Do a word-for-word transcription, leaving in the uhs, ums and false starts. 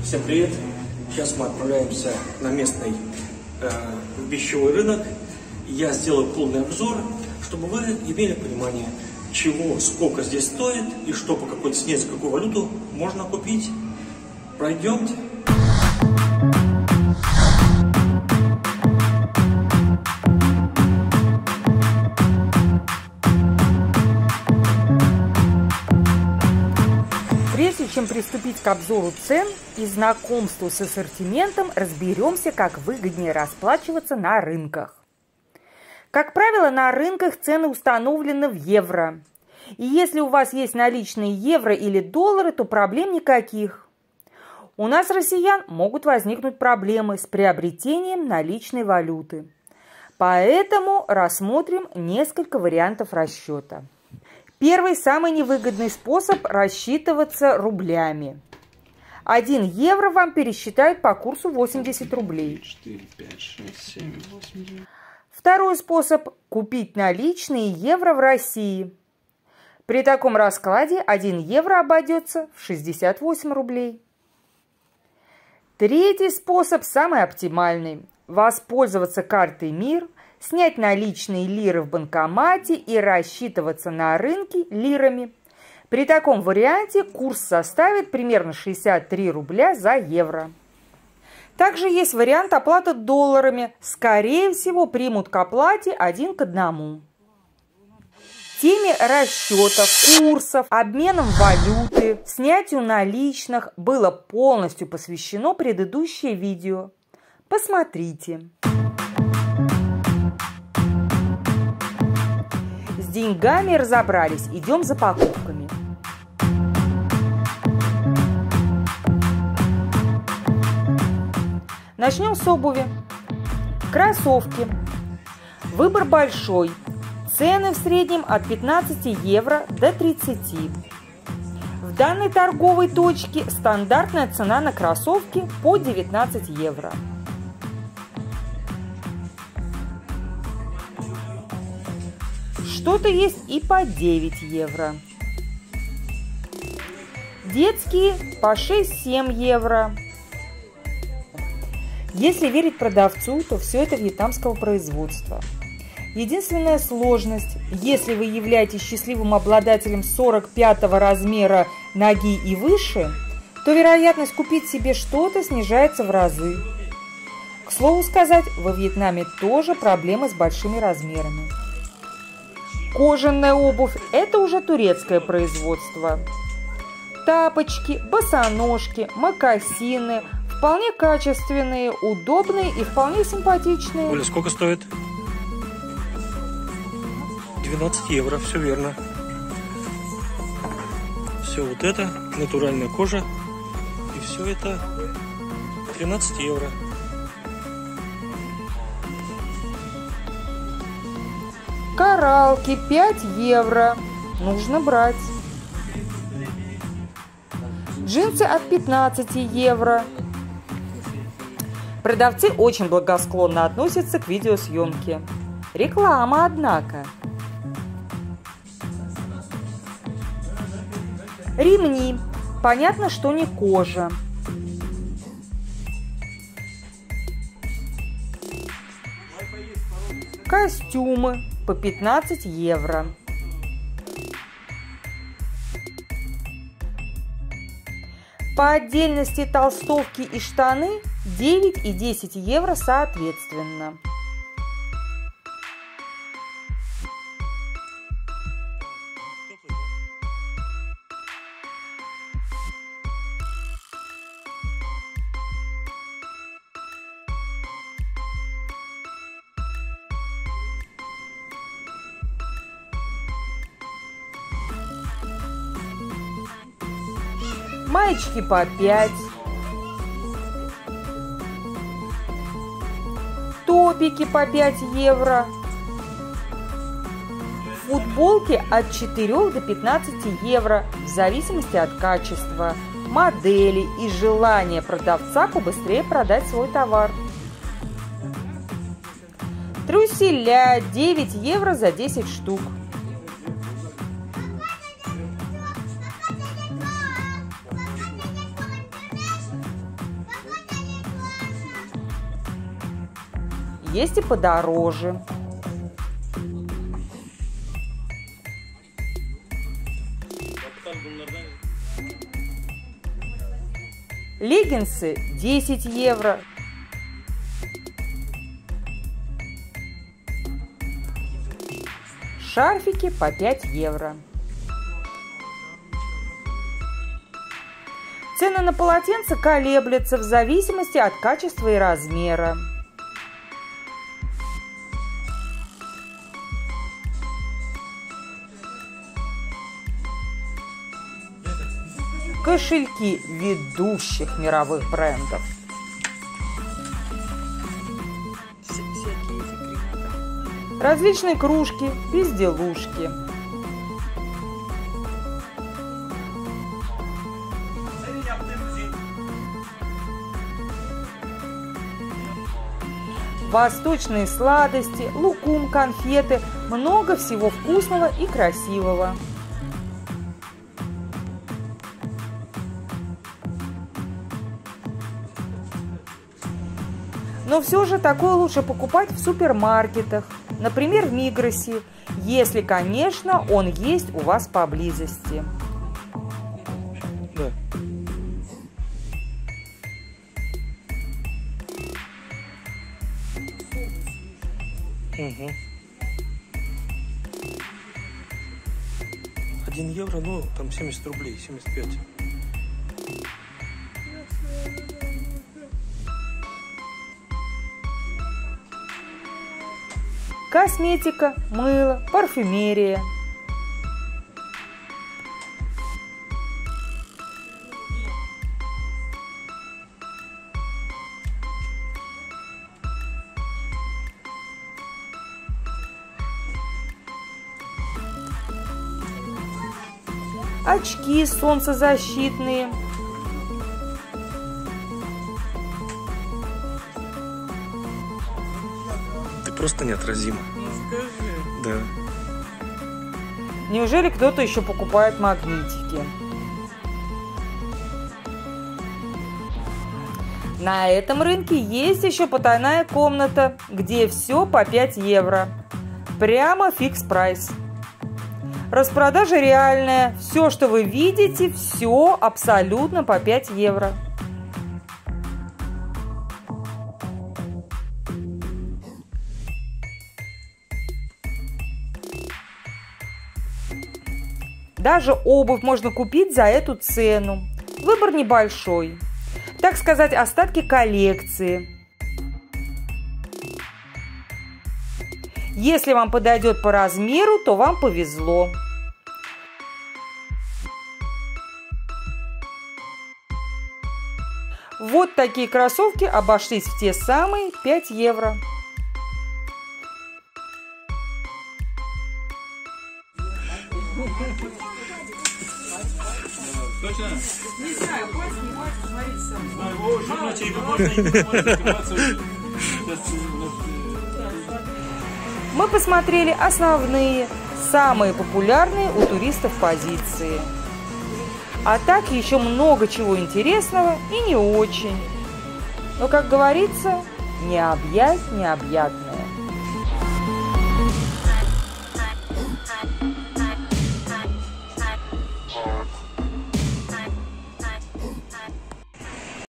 Всем привет! Сейчас мы отправляемся на местный э, вещевой рынок. Я сделаю полный обзор, чтобы вы имели понимание, чего, сколько здесь стоит и что по какой цене, за какую валюту можно купить. Пройдемте. Прежде чем приступить к обзору цен и знакомству с ассортиментом, разберемся, как выгоднее расплачиваться на рынках. Как правило, на рынках цены установлены в евро. И если у вас есть наличные евро или доллары, то проблем никаких. У нас, россиян, могут возникнуть проблемы с приобретением наличной валюты. Поэтому рассмотрим несколько вариантов расчета. Первый, самый невыгодный способ – рассчитываться рублями. один евро вам пересчитают по курсу восемьдесят рублей. четыре, пять, шесть, семь, восемь, девять. Второй способ – купить наличные евро в России. При таком раскладе один евро обойдется в шестьдесят восемь рублей. Третий способ самый оптимальный – воспользоваться картой МИР, снять наличные лиры в банкомате и рассчитываться на рынке лирами. При таком варианте курс составит примерно шестьдесят три рубля за евро. Также есть вариант оплаты долларами. Скорее всего, примут к оплате один к одному. Теме расчетов, курсов, обменом валюты, снятию наличных было полностью посвящено предыдущее видео. Посмотрите. С деньгами разобрались, идем за покупками. Начнем с обуви. Кроссовки. Выбор большой. Цены в среднем от пятнадцати евро до тридцати. В данной торговой точке стандартная цена на кроссовки по девятнадцать евро. Что-то есть и по девять евро. Детские по шесть-семь евро. Если верить продавцу, то все это вьетнамского производства. Единственная сложность, если вы являетесь счастливым обладателем сорок пятого размера ноги и выше, то вероятность купить себе что-то снижается в разы. К слову сказать, во Вьетнаме тоже проблемы с большими размерами. Кожаная обувь – это уже турецкое производство. Тапочки, босоножки, мокасины – вполне качественные, удобные и вполне симпатичные. Оля, сколько стоит? двенадцать евро, все верно. Все вот это, натуральная кожа. И все это тринадцать евро. Коралки пять евро. Нужно брать. Джинсы от пятнадцати евро. Продавцы очень благосклонно относятся к видеосъемке. Реклама, однако. Ремни. Понятно, что не кожа. Костюмы по пятнадцать евро. По отдельности толстовки и штаны девять и десять евро соответственно. Маечки по пять. Топики по пять евро. Футболки от четырёх до пятнадцати евро в зависимости от качества, модели и желания продавца побыстрее продать свой товар. Труселя девять евро за десять штук. есть и подороже. Леггинсы десять евро. Шарфики по пять евро. Цены на полотенца колеблются в зависимости от качества и размера. Кошельки ведущих мировых брендов. Различные кружки, безделушки. Восточные сладости, лукум, конфеты, много всего вкусного и красивого. Но все же такое лучше покупать в супермаркетах, например, в Мигросе, если, конечно, он есть у вас поблизости. Да. Угу. Один евро, ну, там семьдесят рублей, семьдесят пять. Косметика, мыло, парфюмерия. Очки солнцезащитные. Просто неотразимо. Да. Неужели кто-то еще покупает магнитики? На этом рынке есть еще потайная комната, где все по пять евро. Прямо фикс прайс. Распродажа реальная. Все, что вы видите, все абсолютно по пять евро. Даже обувь можно купить за эту цену. Выбор небольшой. Так сказать, остатки коллекции. Если вам подойдет по размеру, то вам повезло. Вот такие кроссовки обошлись в те самые пять евро. Точно? Не знаю, хватит снимать, смотри сам. Мы посмотрели основные, самые популярные у туристов позиции. А так еще много чего интересного и не очень. Но, как говорится, не объять необъятное.